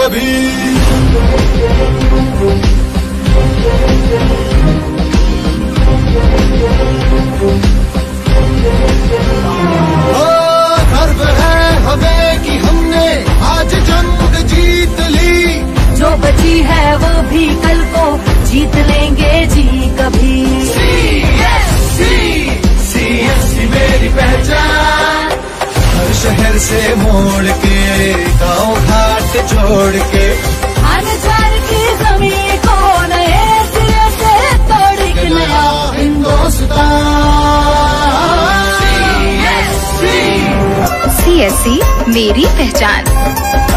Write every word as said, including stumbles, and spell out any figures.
कभी। ओ गर्व है हमें कि हमने आज जंग जीत ली, जो बची है वो भी कल को जीत लेंगे जी कभी। C S C, C S C मेरी पहचान, हर शहर से मोड़ के गांव घाट छोड़ के, आने जाने की जमीन को नए सिरे से तोड़ के नया हिंदुस्तान। सी एस सी मेरी पहचान।